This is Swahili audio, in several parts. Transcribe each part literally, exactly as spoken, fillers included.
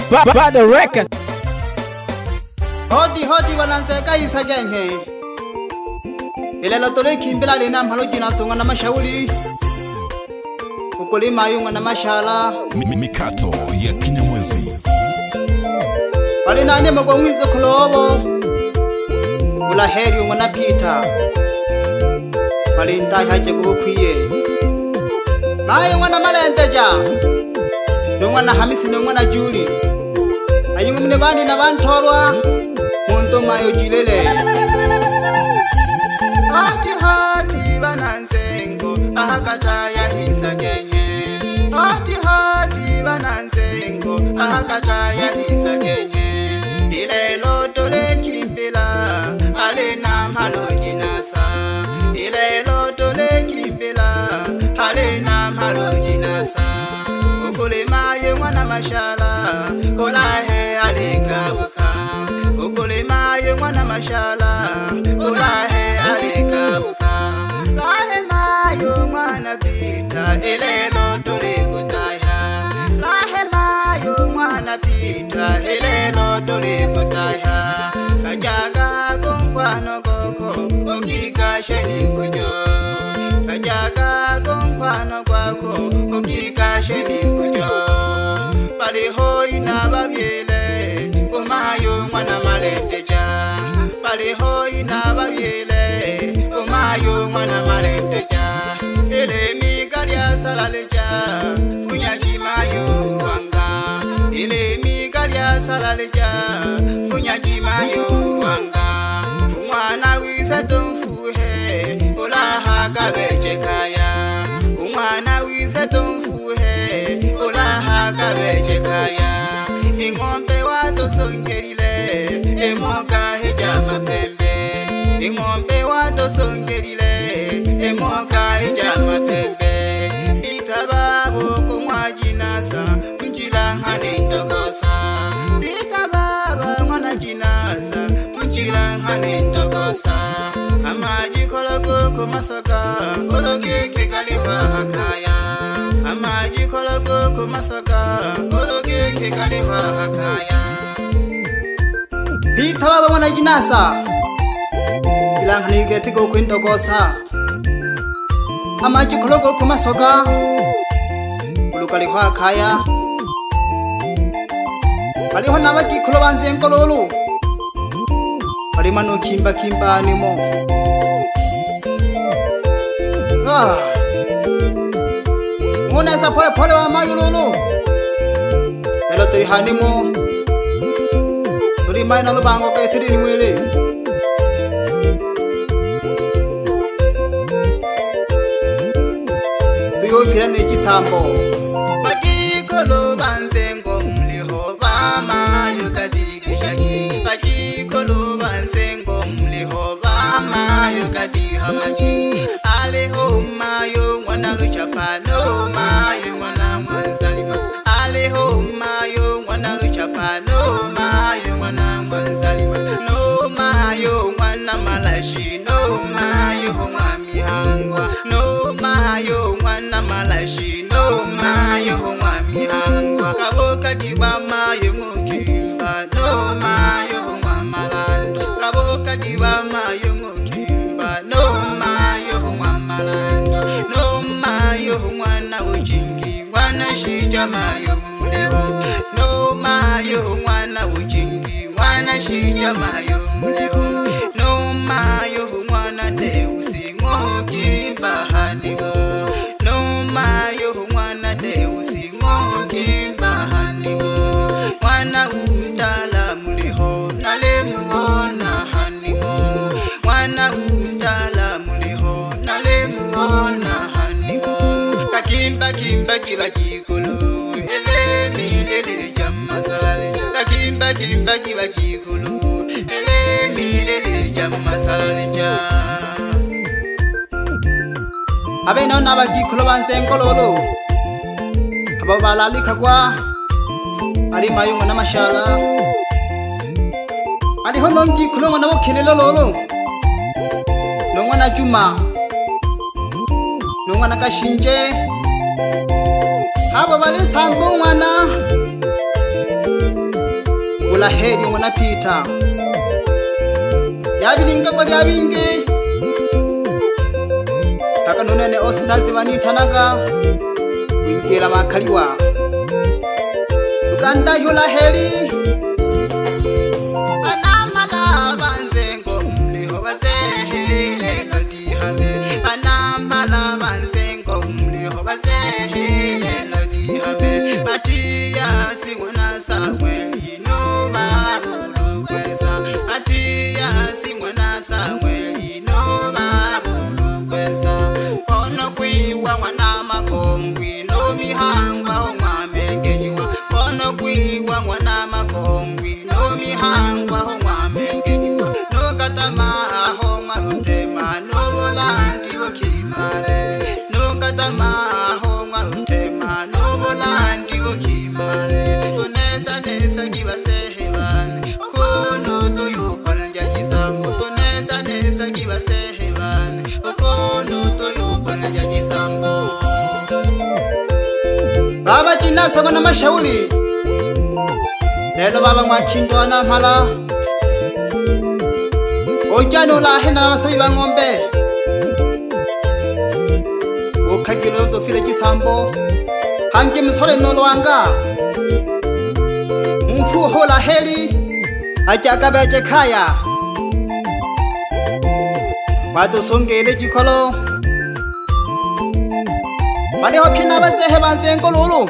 Bad record. Hodi hodi wananseka isagenge. Ilelo tole kimbila lina mhalo jina songa na mashauri. Ukulima yunga na mashala. Mikato ya Kinyamwezi. Wale nane mgongwizo kulobo. Ula heri yunga na pita. Wale ntai haje kukwiye. Mayo yunga na malenteja. Yunga na Hamisi yunga na Juli. Ayunga mne bandi na bantorwa. Munto mayo jilele. Hati hati bananzengo ahakata ya hisagenye. Hati hati bananzengo ahakata ya hisagenye. Ile loto le kimbila ale na mhalo jinasa. Ile loto le kimbila ale na mhalo jinasa. Ukulima yemwana mashala olahe alikabuka. Ukulima yemwana mashala olahe alikabuka. Lahe mayo mwana pita ilelo tulikutaya. Lahe mayo mwana pita ilelo tulikutaya. Kajaga kumkwano koko ukika sheni kujo. Kajaga kumkwano kwako ukika sheni kujo. Pali hoi na babiele kumayo mwana malenteja. Pali hoi na babiele kumayo mwana malenteja. Ile migaria salaleja funya jimayo wanga. Ile migaria salaleja funya jimayo wanga. Umwana wisa tumfuhe ulaha kabeje kaya. Umwana wisa tumfuhe ulaha kabeje kaya. Ingombe wato songerile emoka heja mapembe. Ingombe wato songerile emoka heja mapembe. Bitababo kumwa jinasa unjila hane ndokosa. Bitababa mwana jinasa unjila hane ndokosa. Amaji kologo kumasoka ologe kekalifa hakaya. Amaji kologo kumasoka ologe kekalifa hakaya. Bitababa mwana jinasa ilang hanigeti ko kwinto kosa. Amaji kologo kumasoka ulukali kwa kaya. Aliho nabaki kulobanze nkololu. Alimano kimba kimba nimo. Ah. Muna sa pole pole wa mayululu. Hello tiri hanimo. Turi mai na lubango kay tiri ni mwili. Tuyo fira ni kisambo. Pagi kolo banzengo mliho bama yukati kishagi. Pagi kolo banzengo mliho bama yukati hamagi. Aleho mayo mwana luchapa no mayo mwana mwanzalima. Aleho mayo mwana luchapa no mayo mwana mwanzalima. No mayo mwana malashi no mayo mwami hangwa. No mayo mwana malashi no mayo mwami hangwa. Kaboka diba mayo mukimba no mayo mwamalando. Kaboka diba mayo mukimba no mayo mwamalando. No mayo mwana ujingi mwana shija mayo muleho. No mayo mwana ujingi mwana shija mayo muleho. No mayo mwana deusi mukimba hanimo. No mayo mwana deusi mukimba hanimo. Mwana undala muliho nale muona hanimo. Mwana undala muliho nale muona hanimo. Kakimba kimba kiba kikulu ele milele jamma salale. Kakimba kimba kiba kikulu ele milele jamma salale ja. Abe na nabaki kulobanze nkololu. Aba balalika kwa. Ali mayunga na mashala. Ali honongi kulonga na wokelelo lolo. Nonga na Juma. Nonga na Kashinje. Habo bali sambo mwana. ula heri mwana Peter yabilinga kwa yabingi taka nonene ositazi vanitanaga kuingira makaliwa tukanda yula heri anamala banzengo mliho bazehele lodihame anamala banzengo mliho bazehele lodihame Matia singwana Samueli no marulu kwesa Matia singwana Samueli no marulu kwesa ono kwiwa mwana makongwi no mihangwa omwamengenywa ono kwiwa mwana makongwi no mihangwa omwamengenywa no katama aho marutema no bolandi bokimare no katama aho marutema no bolandi bokimare tonesa nesa kibasehebane kono toyopala njajisambo tonesa nesa kibasehebane kono toyopala njajisambo baba jinasa wana mashauri lelo baba mwachindo ana mhala ojano la hena basabi bangombe okagilo to file jisambo hange msole no lwanga mfu hola heli ajaka beje khaya bato songele jikolo bale hophina basehe banzengo lulu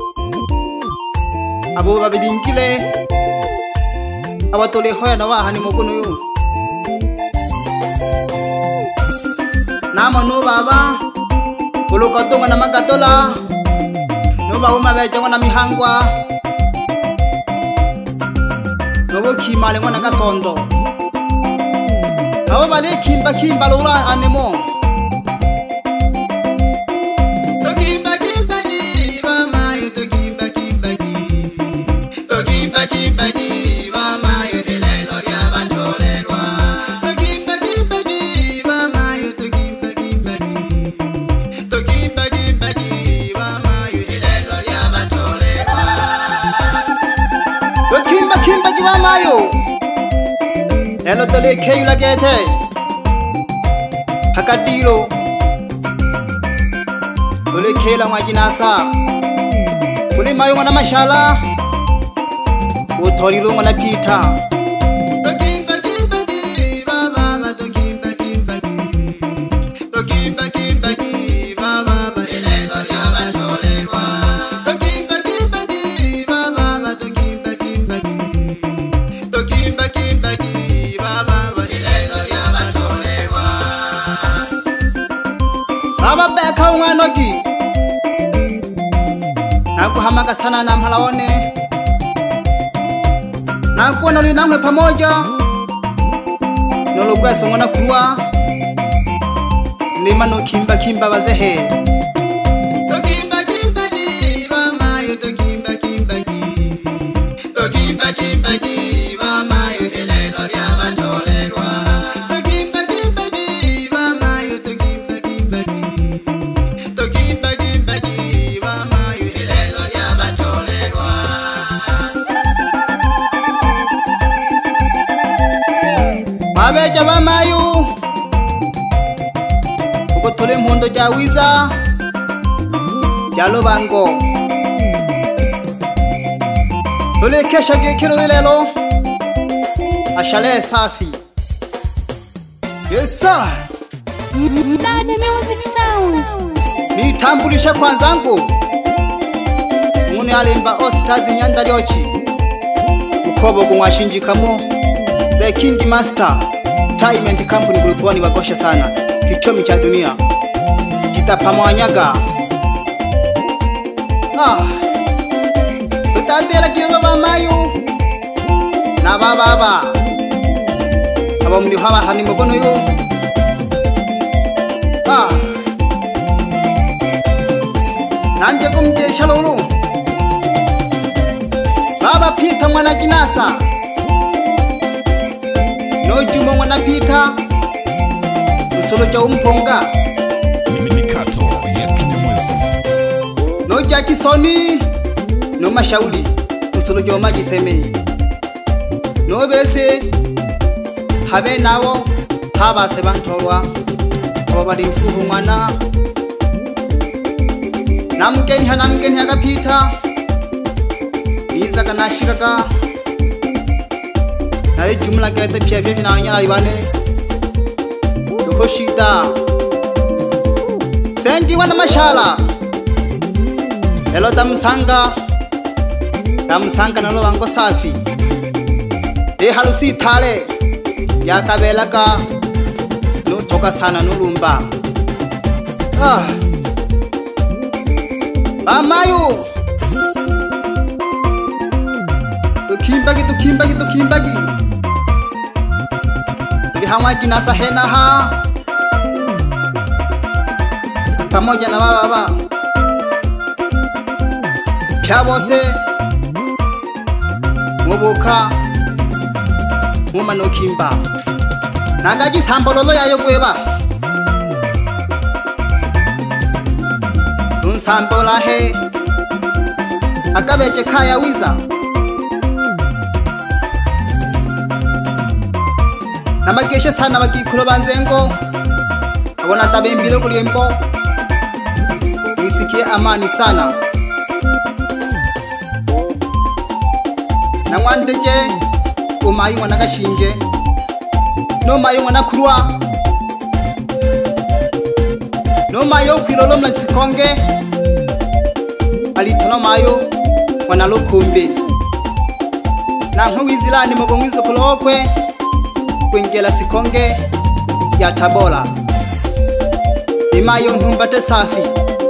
abo babidingile abatole hoya na wahani mokono yo nama no baba ulukotonga na magatola no baba mabeje ngona mihangwa no bokimale ngona kasondo abo bale kimba kimba lula anemo mayo elo tole keyu la gete hakadiro tole kela mwajinasa tole mayo ngana mashala utholi lo ngana Peter nogi naku hamaka sana na mhalaone naku noli namwe pamoja nolo kweso ngona kuwa lima no kimba kimba bazehe to kimba kimba di mama yo to kimba kimba di to kimba kimba di mama yo hele loria batolelwa to kimba kimba di mama yo to kimba kimba di Abeja bamayu uko tole mhondo jawiza jalo bango tole kesha gekelo lelo ashale safi yes sir Nane music sound nitambulisha kwanzangu ngune alimba ostazi nyanda lyochi ukobo kumwashinjikamo The King Master Time and Company Group wani wakosha sana kichomi cha dunia kitapamwanyaga ah tutatela kiro bamayu na baba baba aba mli haba hani mokono yo ah nanje kumte shalolo baba Peter mwana jinasa no jumo mwana Peter usolo cha umponga Mikato ya Kinyamwezi no Jackie Soni no mashauli usolo cha maji seme no bese habe nawo haba se bantolwa ko bali mfuhu mwana namkeni hanamkeni akapita iza kana shikaka nari jumla kete pia pia na nyala ibane doshida sengi wana mashala elo tamsanga tamsanga nalo wango safi e halusi thale ya kabela ka no toka sana no lumba ah amayo tukimbagi tukimbagi tukimbagi hawa kinasa hena ha pamoja na baba kyabose mubuka mumano kimba nagaji sambololo yayo kweba un sambola he akabeje kaya wiza namageshe sana bakikulo banzengo abona tabimbile kulimbo isikie amani sana namwandeje umayi mwana gashinge no mayo mwana kurwa no mayo kwilolo mlansikonge alitono mayo mwana lokumbe na nkowizilani mugongwizo kulokwe kwengela sikonge ya Tabora imayo ntumbate safi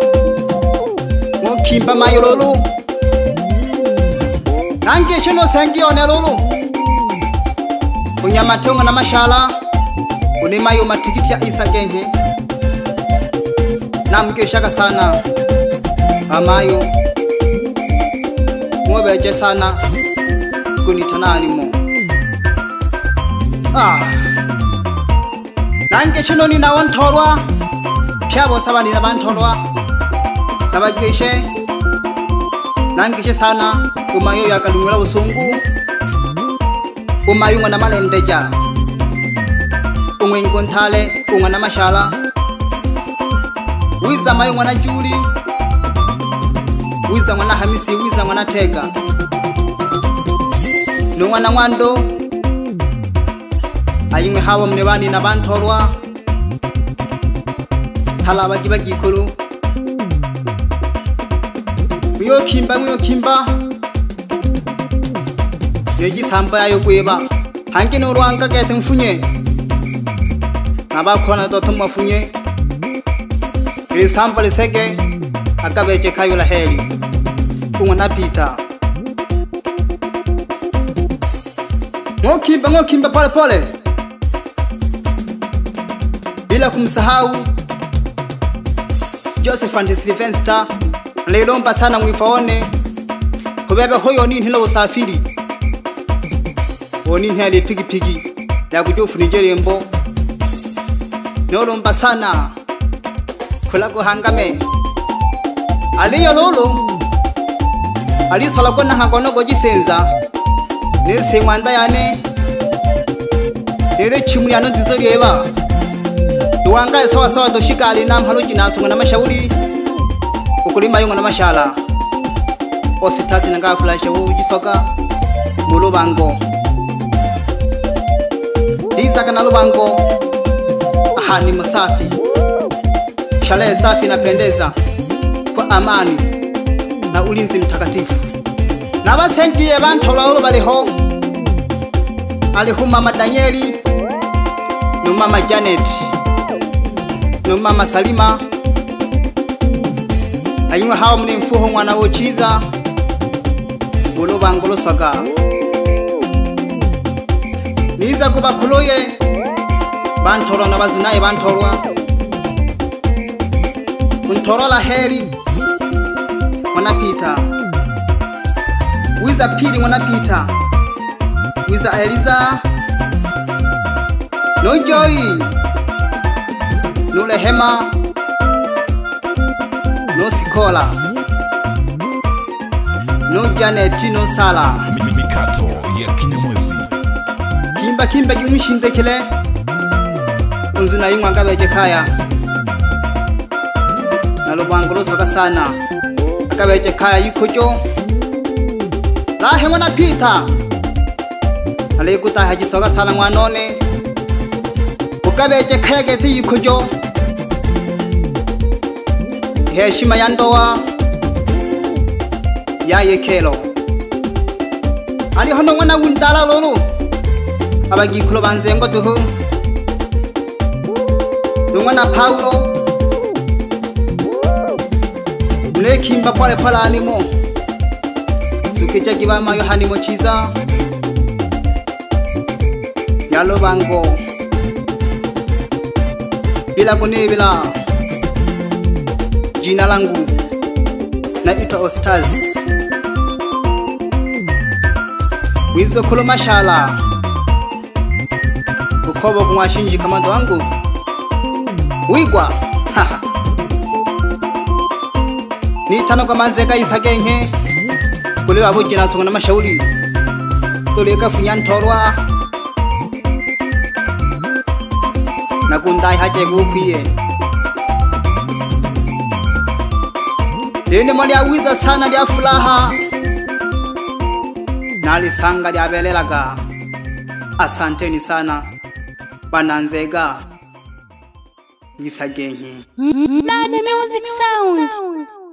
mukimba mayo lolu nange chino sengi one lolu unyamatongo na mashala unimayo matikiti ya isa genge namkeshaka sana amayo mwebeje sana kunitanani mo ah nange chino ni nawon thorwa pyabo sabani na banthorwa tabageshe nange sana umayo yakalungula usungu umayo ngana malendeja ungwengo nthale ungana mashala wiza mayo ngana juli wiza ngana hamisi wiza ngana tega no ngana mwando ayimwe hawo mnebani na banthorwa thalaba kibagikulu yo kimba yo kimba yeji samba yayo kweba hanke no rwanga kete mfunye nabakhona dotho mafunye iri samba leseke akabeje kayo la heli ungona pita ngokimba ngokimba pole pole bila kumsahau Joseph and Sylvester lelomba sana mwifaone kubebe hoyo ni hilo usafiri oni ntele pigi pigi ya kujofu nijerembo nolomba sana kulago hangame aliyo lolo alisala kona hangono gojisenza nese mwanda yane ere chimuri ano dizoreba duwanga sawa sawa doshikali na mhaluji naso na mashauri ukulima yongo na mashala ositasi nanga flash ujisoka mulubango diza kana lubango aha ni masafi shale safi na pendeza kwa amani na ulinzi mtakatifu na basengiye banthola ulo baliho aliho mama Danieli no mama Janet no mama Salima ayimwe hawo mune mfuho mwana wochiza ulo bangolo saka niza kuba kuloye banthorwa na bazunaye banthorwa unthorwa la heri mwana Peter wiza pili mwana Peter wiza Eliza no Joy no Lehema no Sikola no Janet no Sala Mikato ya Kinyamwezi. kimba kimba kimshindekele unzuna yingwanga beje kaya nalobangulo soka sana akabeje kaya yikojo lahe mwana Peter alikuta haji soka sala mwanone ukabeje kaya geti yikojo heshima ya ndoa ya yekelo ali hono mwana wundala lolo abagikulo banzengo tuhu mwana Paulo Mlekimba pale pale animo Sukija gibama yohani mochiza Yalo bango Bila kune bila Jina langu na ita Ostaz Wizo kulo mashala Ukobo kumwashinji kamando wangu Wigwa Ni tano kwa mazeka isagenhe Kule wabu jina songa na mashauri Tuleka funyantorwa Nakundai haje kukuye Lene mwali awiza sana dia fulaha Nali sanga dia belelaga Asanteni sana Bananzega Isagenhe Nane Music Sound.